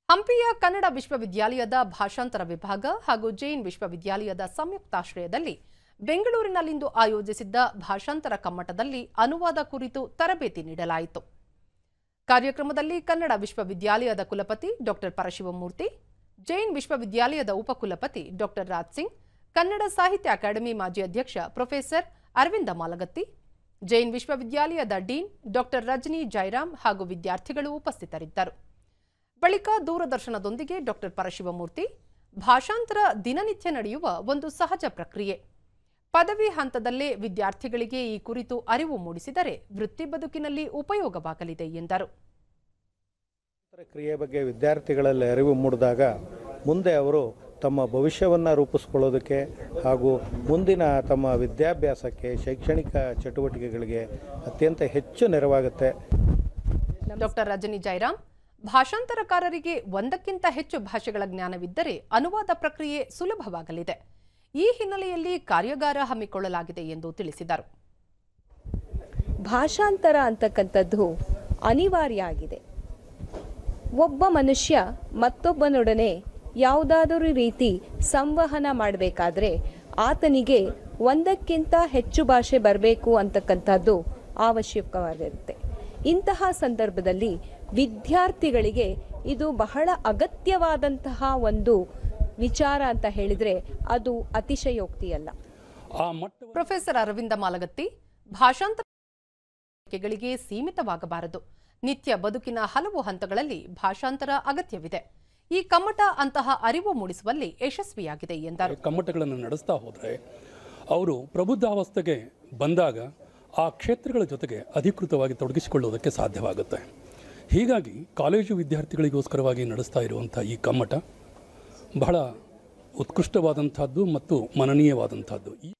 ಹಂಪಿಯ ಕನ್ನಡ ವಿಶ್ವವಿದ್ಯಾಲಯದ ಭಾಷಾಂತರ ವಿಭಾಗ ಹಾಗೂ ಜೈನ್ ವಿಶ್ವವಿದ್ಯಾಲಯದ ಸಂಯುಕ್ತಾಶ್ರಯದಲ್ಲಿ ಬೆಂಗಳೂರಿನಲ್ಲಿಂದು ಆಯೋಜಿಸಿದ್ದ ಭಾಷಾಂತರ ಕಮ್ಮಟದಲ್ಲಿ ಅನುವಾದ ಕುರಿತು ತರಬೇತಿ ನೀಡಲಾಯಿತು. ಕಾರ್ಯಕ್ರಮದಲ್ಲಿ ಕನ್ನಡ ವಿಶ್ವವಿದ್ಯಾಲಯದ ಕುಲಪತಿ ಡಾಕ್ಟರ್ ಪರಶಿವಮೂರ್ತಿ, ಜೈನ್ ವಿಶ್ವವಿದ್ಯಾಲಯದ ಉಪಕುಲಪತಿ ಡಾಕ್ಟರ್ ರಾಜ್ ಸಿಂಗ್, ಕನ್ನಡ ಸಾಹಿತ್ಯ ಅಕಾಡೆಮಿ ಮಾಜಿ ಅಧ್ಯಕ್ಷ ಪ್ರೊಫೆಸರ್ ಅರವಿಂದ ಮಾಲಗತ್ತಿ, ಜೈನ್ ವಿಶ್ವವಿದ್ಯಾಲಯದ ಡೀನ್ ಡಾಕ್ಟರ್ ರಜನಿ ಜೈರಾಮ್ ಹಾಗೂ ವಿದ್ಯಾರ್ಥಿಗಳು ಉಪಸ್ಥಿತರಿದ್ದರು. ಬಳಿಕ ದೂರದರ್ಶನದೊಂದಿಗೆ ಡಾಕ್ಟರ್ ಪರಶಿವಮೂರ್ತಿ, ಭಾಷಾಂತರ ದಿನನಿತ್ಯ ನಡೆಯುವ ಒಂದು ಸಹಜ ಪ್ರಕ್ರಿಯೆ. ಪದವಿ ಹಂತದಲ್ಲೇ ವಿದ್ಯಾರ್ಥಿಗಳಿಗೆ ಈ ಕುರಿತು ಅರಿವು ಮೂಡಿಸಿದರೆ ವೃತ್ತಿ ಬದುಕಿನಲ್ಲಿ ಉಪಯೋಗವಾಗಲಿದೆ ಎಂದರು. ಕ್ರಿಯೆ ಬಗ್ಗೆ ವಿದ್ಯಾರ್ಥಿಗಳಲ್ಲಿ ಅರಿವು ಮೂಡಿದಾಗ ಮುಂದೆ ಅವರು ತಮ್ಮ ಭವಿಷ್ಯವನ್ನು ರೂಪಿಸಿಕೊಳ್ಳೋದಕ್ಕೆ ಹಾಗೂ ಮುಂದಿನ ತಮ್ಮ ವಿದ್ಯಾಭ್ಯಾಸಕ್ಕೆ, ಶೈಕ್ಷಣಿಕ ಚಟುವಟಿಕೆಗಳಿಗೆ ಅತ್ಯಂತ ಹೆಚ್ಚು ನೆರವಾಗುತ್ತೆ. ಡಾಕ್ಟರ್ ರಜನಿ ಜೈರಾಮ್, ಭಾಷಾಂತರಕಾರರಿಗೆ ಒಂದಕ್ಕಿಂತ ಹೆಚ್ಚು ಭಾಷೆಗಳ ಜ್ಞಾನವಿದ್ದರೆ ಅನುವಾದ ಪ್ರಕ್ರಿಯೆ ಸುಲಭವಾಗಲಿದೆ. ಈ ಹಿನ್ನೆಲೆಯಲ್ಲಿ ಕಾರ್ಯಾಗಾರ ಹಮ್ಮಿಕೊಳ್ಳಲಾಗಿದೆ ಎಂದು ತಿಳಿಸಿದರು. ಭಾಷಾಂತರ ಅಂತಕ್ಕಂಥದ್ದು ಅನಿವಾರ್ಯ ಆಗಿದೆ. ಒಬ್ಬ ಮನುಷ್ಯ ಮತ್ತೊಬ್ಬನೊಡನೆ ಯಾವುದಾದರೂ ರೀತಿ ಸಂವಹನ ಮಾಡಬೇಕಾದ್ರೆ ಆತನಿಗೆ ಒಂದಕ್ಕಿಂತ ಹೆಚ್ಚು ಭಾಷೆ ಬರಬೇಕು ಅಂತಕ್ಕಂಥದ್ದು ಅವಶ್ಯಕವಾಗಿರುತ್ತೆ. ಇಂತಹ ಸಂದರ್ಭದಲ್ಲಿ ವಿದ್ಯಾರ್ಥಿಗಳಿಗೆ ಇದು ಬಹಳ ಅಗತ್ಯವಾದಂತಹ ಒಂದು ವಿಚಾರ ಅಂತ ಹೇಳಿದರೆ ಅದು ಅತಿಶಯೋಕ್ತಿಯಲ್ಲ. ಪ್ರೊಫೆಸರ್ ಅರವಿಂದ ಮಾಲಗತ್ತಿ, ಭಾಷಾಂತರಗಳಿಗೆ ಸೀಮಿತವಾಗಬಾರದು. ನಿತ್ಯ ಬದುಕಿನ ಹಲವು ಹಂತಗಳಲ್ಲಿ ಭಾಷಾಂತರ ಅಗತ್ಯವಿದೆ. ಈ ಕಮ್ಮಟ ಅಂತಹ ಅರಿವು ಮೂಡಿಸುವಲ್ಲಿ ಯಶಸ್ವಿಯಾಗಿದೆ ಎಂದರು. ಕಮ್ಮಟಗಳನ್ನು ನಡೆಸ್ತಾ ಹೋದರೆ ಅವರು ಪ್ರಬುದ್ಧಾವಸ್ಥೆಗೆ ಬಂದಾಗ ಆ ಕ್ಷೇತ್ರಗಳ ಜೊತೆಗೆ ಅಧಿಕೃತವಾಗಿ ತೊಡಗಿಸಿಕೊಳ್ಳುವುದಕ್ಕೆ ಸಾಧ್ಯವಾಗುತ್ತೆ. ಹೀಗಾಗಿ ಕಾಲೇಜು ವಿದ್ಯಾರ್ಥಿಗಳಿಗೋಸ್ಕರವಾಗಿ ನಡೆಸ್ತಾ ಇರುವಂಥ ಈ ಕಮ್ಮಟ ಬಹಳ ಉತ್ಕೃಷ್ಟವಾದಂಥದ್ದು ಮತ್ತು ಮನನೀಯವಾದಂಥದ್ದು.